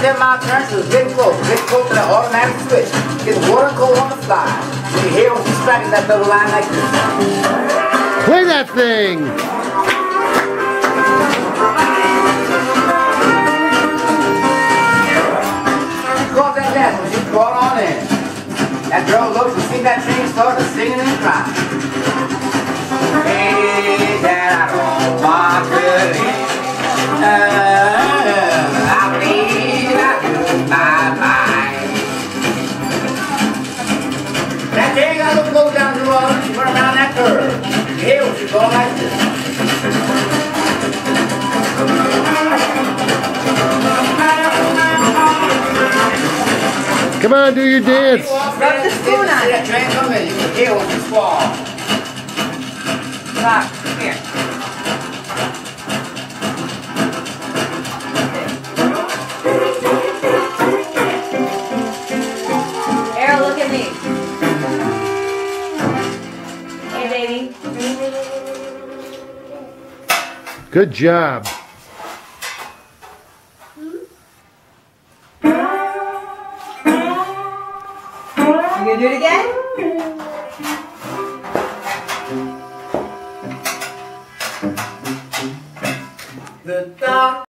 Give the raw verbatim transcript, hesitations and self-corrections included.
then my turn to get close. Get close to the automatic switch. Get water and cold on the fly. When you hear when she's striking that double line like this. Play that thing! Caught that dance when she brought on in. That girl looked and seen that train started singing and crying. Hey, Dad, I don't want to leave. Uh, I believe I lose my mind. That train got a little close down the road. She went around that curve. You hear what she's going like this. Come on, do your dance. Rub the spoon on that train come in. You can hear what she's falling. Rock, here. Errol, look at me. Hey, baby. Good job. You gonna do it again? The dog.